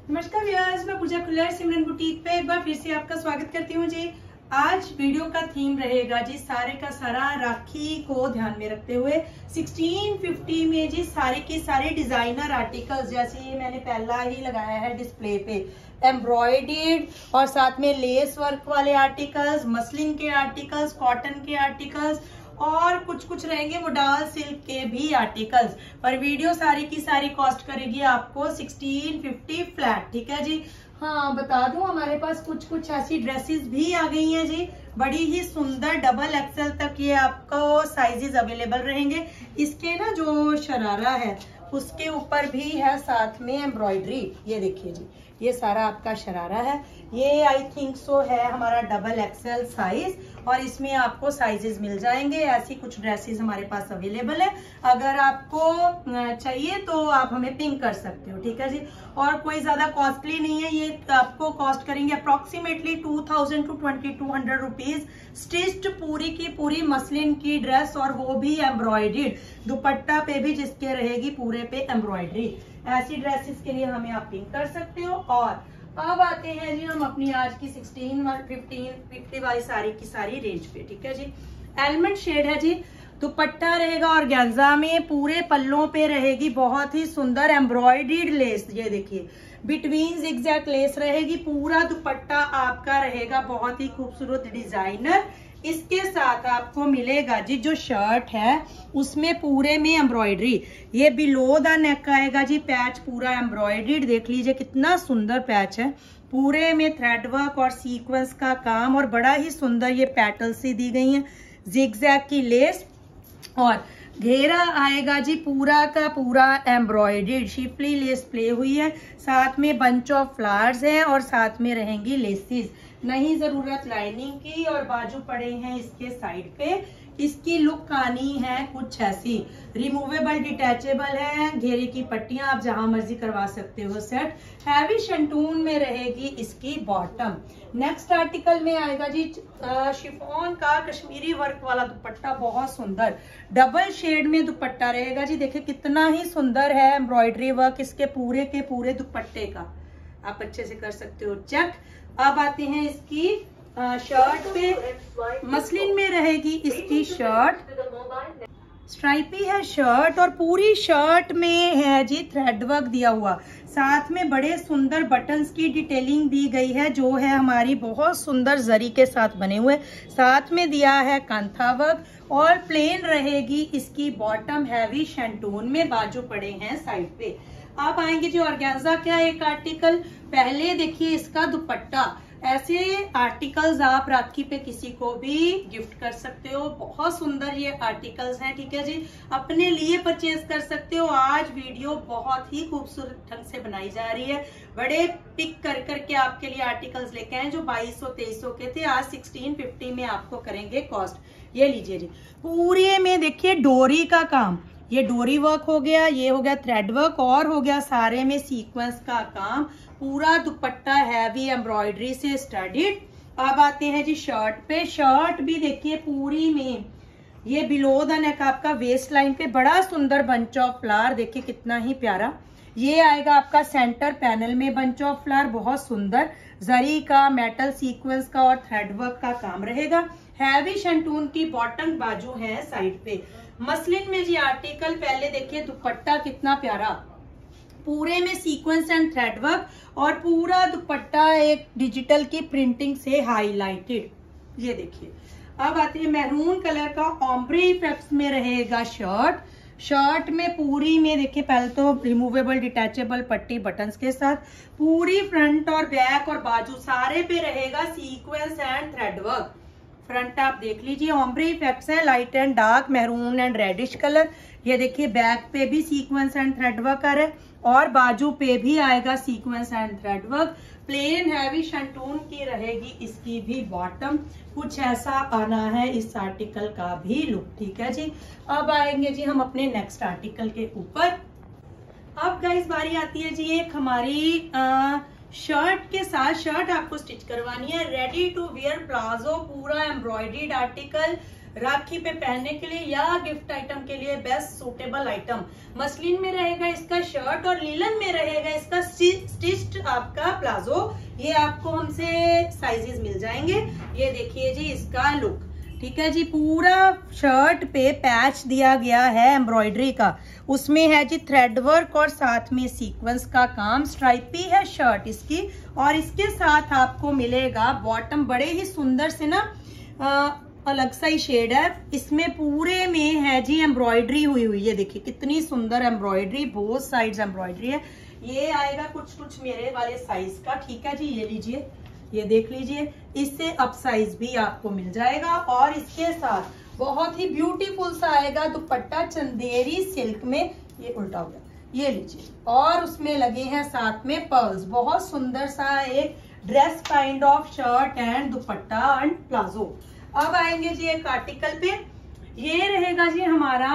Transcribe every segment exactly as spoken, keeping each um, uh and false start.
नमस्कार व्यूअर्स, मैं पूजा खुल्लर सिमरन बुटीक पे एक बार फिर से आपका स्वागत करती हूँ जी। आज वीडियो का थीम रहेगा जी सारे का सारा राखी को ध्यान में रखते हुए सोलह पचास में जी सारे की सारे डिजाइनर आर्टिकल्स, जैसे ये मैंने पहला ही लगाया है डिस्प्ले पे, एम्ब्रॉयडर्ड और साथ में लेस वर्क वाले आर्टिकल्स, मसलिन के आर्टिकल्स, कॉटन के आर्टिकल्स और कुछ कुछ रहेंगे मोडाल सिल्क के भी आर्टिकल्स। पर वीडियो सारी की सारी कॉस्ट करेगी आपको सोलह पचास फ्लैट, ठीक है जी। हाँ बता दूं, हमारे पास कुछ कुछ ऐसी ड्रेसेस भी आ गई हैं जी, बड़ी ही सुंदर, डबल एक्सेल तक ये आपको साइजेस अवेलेबल रहेंगे। इसके ना जो शरारा है उसके ऊपर भी है साथ में एम्ब्रॉयडरी, ये देखिए जी, ये सारा आपका शरारा है। ये आई थिंक सो है हमारा डबल एक्सेल साइज और इसमें आपको साइजेस मिल जाएंगे। ऐसी कुछ ड्रेसेस हमारे पास अवेलेबल है, अगर आपको चाहिए तो आप हमें पिंक कर सकते हो, ठीक है जी। और कोई ज्यादा कॉस्टली नहीं है, ये आपको कॉस्ट करेंगे approximately two thousand to twenty two hundred rupees. Stitched पूरी की पूरी मसलिन की ड्रेस और वो भी एम्ब्रॉयडर्ड, दुपट्टा पे भी जिसके रहेगी पूरे पे एम्ब्रॉयडरी। ऐसी ड्रेसेस के लिए हमें आप पिंक कर सकते हो। और अब आते हैं जी हम अपनी आज की सोलह, पंद्रह, पचास वाली सारी की सारी रेंज पे, ठीक है जी। एलमेंट शेड है जी, दुपट्टा रहेगा ऑर्गेन्जा में, पूरे पल्लों पे रहेगी बहुत ही सुंदर एम्ब्रॉयडर्ड लेस, ये देखिए बिटवीन जिगजैग लेस रहेगी। पूरा दुपट्टा आपका रहेगा बहुत ही खूबसूरत डिजाइनर। इसके साथ आपको मिलेगा जी जो शर्ट है उसमें पूरे में एम्ब्रॉयडरी, ये बिलो द नेक आएगा जी, पैच पूरा एम्ब्रॉयडर्ड, देख लीजिए कितना सुंदर पैच है। पूरे में थ्रेड वर्क और सीक्वेंस का काम और बड़ा ही सुंदर ये पेटल्स सी दी गई हैं, जिगजैग की लेस और घेरा आएगा जी पूरा का पूरा एम्ब्रॉयडर्ड, शिफली लेस प्ले हुई है, साथ में बंच ऑफ फ्लावर्स है और साथ में रहेंगी लेसिस, नहीं जरूरत लाइनिंग की। और बाजू पड़े हैं इसके साइड पे। इसकी लुक आनी है कुछ ऐसी, रिमूवेबल डिटैचेबल है, घेरे की पट्टियां आप जहां मर्जी करवा सकते हो सेट। हैवी शंटून में रहेगी इसकी बॉटम। नेक्स्ट आर्टिकल में आएगा जी शिफॉन का कश्मीरी वर्क वाला दुपट्टा, बहुत सुंदर डबल शेड में दुपट्टा रहेगा जी, देखिए कितना ही सुंदर है एम्ब्रॉयडरी वर्क इसके पूरे के पूरे दुपट्टे का, आप अच्छे से कर सकते हो चेक। अब आते हैं इसकी आ, शर्ट पे, मसलिन में रहेगी इसकी शर्ट, स्ट्राइपी है शर्ट और पूरी शर्ट में है जी थ्रेड वर्क दिया हुआ, साथ में बड़े सुंदर बटन्स की डिटेलिंग दी गई है जो है हमारी बहुत सुंदर जरी के साथ बने हुए, साथ में दिया है कांथा वर्क और प्लेन रहेगी इसकी बॉटम हैवी शैंटून में, बाजू पड़े हैं साइड पे। आप आएंगे जी ऑर्गेन्जा क्या एक आर्टिकल, पहले देखिए इसका दुपट्टा, ऐसे आर्टिकल्स आप राखी पे किसी को भी गिफ्ट कर सकते हो, बहुत सुंदर ये आर्टिकल्स हैं, ठीक है जी, अपने लिए परचेज कर सकते हो। आज वीडियो बहुत ही खूबसूरत ढंग से बनाई जा रही है, बड़े पिक कर करके आपके लिए आर्टिकल्स लेके आए जो बाईस सौ तेईस सौ के थे, आज सोलह पचास में आपको करेंगे कॉस्ट। ये लीजिए जी, पूरे में देखिए डोरी का काम, ये डोरी वर्क हो गया, ये हो गया थ्रेड वर्क और हो गया सारे में सीक्वेंस का काम, पूरा दुपट्टा हैवी एम्ब्रॉयडरी से स्टडीड। अब आते हैं जी शर्ट पे, शर्ट भी देखिए पूरी में ये बिलो द नेक आपका वेस्ट लाइन पे बड़ा सुंदर बंच ऑफ फ्लावर, देखिए कितना ही प्यारा। ये आएगा आपका सेंटर पैनल में बंच ऑफ फ्लावर, बहुत सुंदर जरी का, मेटल सीक्वेंस का और थ्रेड वर्क का काम रहेगा। हैवी शंटून की बॉटम, बाजू है साइड पे। मसलिन में जी आर्टिकल, पहले देखिए दुपट्टा कितना प्यारा, पूरे में सीक्वेंस एंड थ्रेड वर्क और पूरा दुपट्टा एक डिजिटल की प्रिंटिंग से हाईलाइटेड, ये देखिए। अब आती है मैरून कलर का ऑम्ब्रे इफेक्ट्स में रहेगा शर्ट, शर्ट में पूरी में देखिए पहले तो रिमूवेबल डिटैचेबल पट्टी बटन्स के साथ, पूरी फ्रंट और बैक और बाजू सारे पे रहेगा sequence and thread work. Front आप देख लीजिए ऑम्ब्रे इफेक्ट्स है, light and dark, maroon and reddish colour, ये देखिए बैक पे भी सीक्वेंस एंड थ्रेड वर्क है और बाजू पे भी आएगा sequence and thread work. Plain heavy shantung की रहेगी इसकी भी बॉटम, कुछ ऐसा आना है इस आर्टिकल का भी लुक, ठीक है जी। अब आएंगे जी हम अपने नेक्स्ट आर्टिकल के ऊपर। अब गाइस बारी आती है जी एक हमारी आ, शर्ट के साथ, शर्ट आपको स्टिच करवानी है, रेडी टू वियर प्लाजो, पूरा एम्ब्रॉयडर्ड आर्टिकल, राखी पे पहनने के लिए या गिफ्ट आइटम के लिए बेस्ट सूटेबल आइटम। मसलिन में रहेगा इसका शर्ट और लीलन में रहेगा इसका स्टिच्ड आपका प्लाजो। ये आपको हमसे साइजेस मिल जाएंगे। ये देखिए जी इसका लुक, ठीक है जी। पूरा शर्ट पे पैच दिया गया है एम्ब्रॉयडरी का, उसमें है जी थ्रेड वर्क और साथ में सीक्वेंस का काम। स्ट्राइपी है शर्ट इसकी और इसके साथ आपको मिलेगा बॉटम। बड़े ही सुंदर से ना आ, अलग सा ही शेड है इसमें। पूरे में है जी एम्ब्रॉयडरी हुई हुई, ये देखिए कितनी सुंदर एम्ब्रॉयडरी, बोथ साइड्स एम्ब्रॉयडरी है। ये आएगा कुछ कुछ मेरे वाले साइज का, ठीक है जी। ये लीजिए, ये देख लीजिए, इससे अप साइज भी आपको मिल जाएगा। और इसके साथ बहुत ही ब्यूटीफुल सा आएगा दुपट्टा चंदेरी सिल्क में, ये उल्टा हो गया, ये लीजिए। और उसमें लगे हैं साथ में पर्ल्स। बहुत सुंदर सा एक dress kind of shirt and dupatta and palazzo. अब आएंगे जी एक आर्टिकल पे, ये रहेगा जी हमारा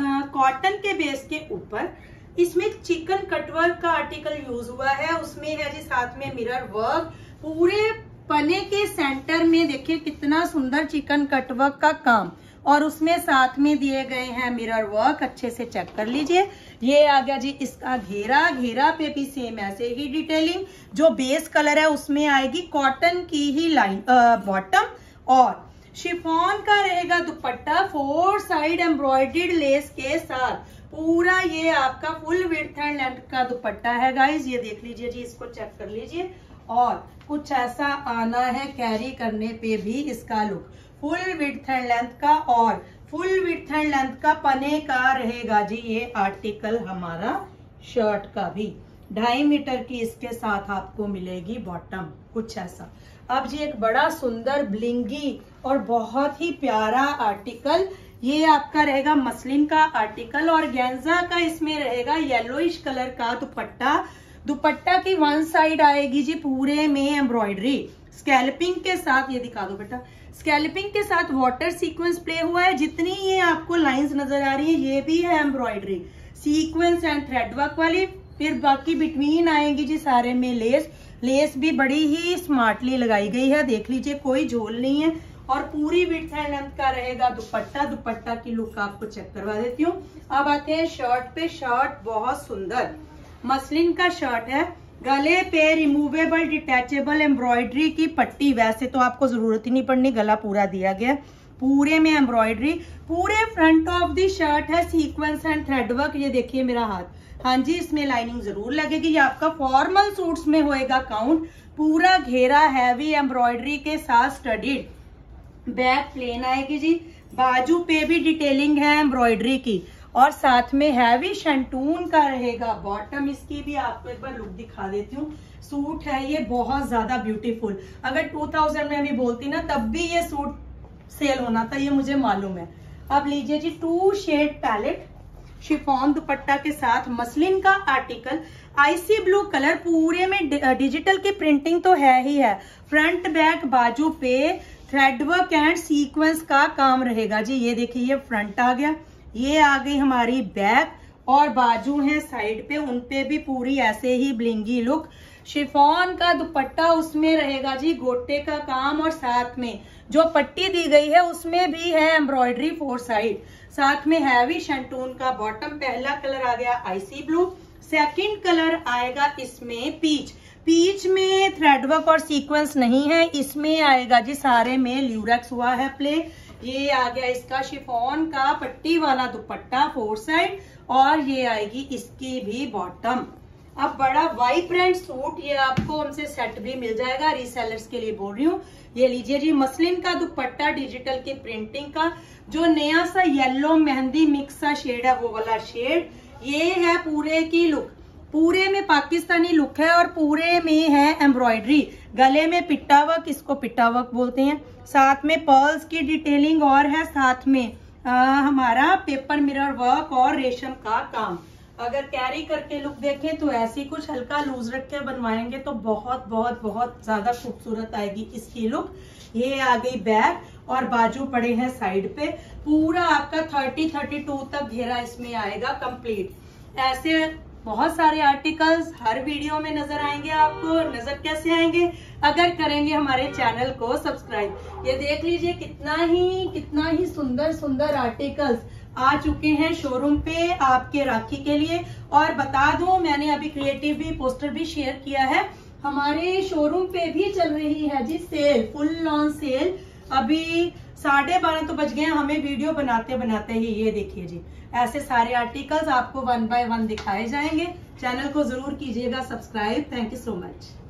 कॉटन के बेस के ऊपर। इसमें चिकन कटवर्क का आर्टिकल यूज हुआ है, उसमें है जी साथ में मिरर वर्क। पूरे पने के सेंटर में देखिए कितना सुंदर चिकन कटवर्क का काम और उसमें साथ में दिए गए हैं मिरर वर्क। अच्छे से चेक कर लीजिए। ये आ गया जी इसका घेरा। घेरा पे भी सेम ऐसे ही डिटेलिंग। जो बेस कलर है उसमें आएगी कॉटन की ही लाइन बॉटम और शिफॉन का रहेगा dupatta four side embroidered lace के साथ। पूरा ये आपका फुल विड्थ एंड लेंथ का दुपट्टा है गाइज। ये देख लीजिए जी, इसको चेक कर लीजिए। और कुछ ऐसा आना है कैरी करने पे भी इसका look. Full width and length का और फुल विड्थ एंड लेंथ का पने का रहेगा जी ये आर्टिकल हमारा शर्ट का भी। ढाई मीटर की इसके साथ आपको मिलेगी बॉटम, कुछ ऐसा। अब जी एक बड़ा सुंदर ब्लिंगी और बहुत ही प्यारा आर्टिकल, ये आपका रहेगा मसलिन का आर्टिकल और गेंजा का इसमें रहेगा येलोइश कलर का दुपट्टा। दुपट्टा की वन साइड आएगी जी पूरे में एम्ब्रॉयडरी स्कैल्पिंग के साथ। ये दिखा दो बेटा, स्कैल्पिंग के साथ वाटर सीक्वेंस प्ले हुआ है। जितनी ये आपको लाइंस नजर आ रही है ये भी है embroidery sequence and thread work वाली। फिर बाकी बिटवीन आएंगी जी सारे में लेस। लेस भी बड़ी ही स्मार्टली लगाई गई है, देख लीजिए कोई झोल नहीं है। और पूरी विड्थ एंड लेंथ का रहेगा दुपट्टा। दुपट्टा की लुक आपको चेक करवा देती हूँ। अब आते हैं शर्ट पे। शर्ट बहुत सुंदर मसलिन का शर्ट है। गले पे रिमूवेबल डिटैचेबल एम्ब्रॉयडरी की पट्टी। वैसे तो आपको जरूरत ही नहीं पड़नी, गला पूरा दिया गया, पूरे में एम्ब्रॉयडरी। पूरे फ्रंट ऑफ दी शर्ट है सीक्वेंस एंड थ्रेड वर्क। ये देखिए मेरा हाथ, हाँ जी इसमें लाइनिंग जरूर लगेगी। ये आपका फॉर्मल सूट्स में होएगा काउंट। पूरा घेरा हैवी एम्ब्रॉयडरी के साथ स्टडीड। बैक प्लेन आएगी जी। बाजू पे भी डिटेलिंग है एम्ब्रॉयडरी की और साथ में हैवी शंटून का रहेगा बॉटम। इसकी भी आपको एक बार लुक दिखा देती हूँ। सूट है ये बहुत ज्यादा ब्यूटीफुल। अगर टू थाउजेंड में भी बोलती ना तब भी ये सूट सेल होना था, ये मुझे मालूम है। अब लीजिए जी two shade palette chiffon dupatta के साथ मसलिन का आर्टिकल। आईसी ब्लू कलर, पूरे में डिजिटल की प्रिंटिंग तो है ही है। फ्रंट बैक बाजू पे थ्रेड वर्क एंड सीक्वेंस का काम रहेगा जी। ये देखिए ये फ्रंट आ गया, ये आ गई हमारी बैक और बाजू है साइड पे, उन पे भी पूरी ऐसे ही ब्लिंगी लुक। शिफॉन का दुपट्टा, उसमें रहेगा जी गोटे का काम और साथ में जो पट्टी दी गई है उसमें भी है एम्ब्रॉयडरी फोर साइड। साथ में हैवी शंटून का बॉटम। पहला कलर आ गया आईसी ब्लू, सेकंड कलर आएगा इसमें पीच। पीच में थ्रेडवर्क और सीक्वेंस नहीं है, इसमें आएगा जी सारे में ल्यूरेक्स हुआ है प्ले। ये आ गया इसका शिफॉन का पट्टी वाला दुपट्टा फोर साइड और ये आएगी इसकी भी बॉटम। अब बड़ा वाइब्रेंट सूट ये आपको हमसे सेट भी मिल जाएगा, रीसेलर्स के लिए बोल रही हूँ। ये लीजिए जी मसलिन का दुपट्टा डिजिटल की प्रिंटिंग का। जो नया सा येलो मेहंदी मिक्स सा शेड है वो वाला शेड। ये है पूरे की लुक, पूरे में पाकिस्तानी लुक है और पूरे में है एम्ब्रॉयडरी। गले में पिट्टा वर्क, इसको पिट्टा वर्क बोलते हैं। साथ में पर्ल्स की डिटेलिंग और है, साथ में आ, हमारा पेपर मिरर वर्क और रेशम का काम। अगर कैरी करके लुक देखें तो ऐसी कुछ हल्का लूज रख के बनवाएंगे तो बहुत बहुत बहुत ज्यादा खूबसूरत आएगी इसकी लुक। ये आ गई बैक और बाजू पड़े हैं साइड पे। पूरा आपका थर्टी थर्टी टू तक घेरा इसमें आएगा कंप्लीट। ऐसे बहुत सारे आर्टिकल्स हर वीडियो में नजर आएंगे आपको। नजर कैसे आएंगे? अगर करेंगे हमारे चैनल को सब्सक्राइब। ये देख लीजिए कितना ही कितना ही सुंदर सुंदर आर्टिकल्स आ चुके हैं शोरूम पे आपके राखी के लिए। और बता दूं, मैंने अभी क्रिएटिव भी पोस्टर भी शेयर किया है। हमारे शोरूम पे भी चल रही है जी सेल, फुल ऑन सेल। अभी साढ़े बारह तो बज गए हैं हमें वीडियो बनाते बनाते ही। ये देखिए जी, ऐसे सारे आर्टिकल्स आपको वन बाय वन दिखाए जाएंगे। चैनल को जरूर कीजिएगा subscribe. Thank you so much.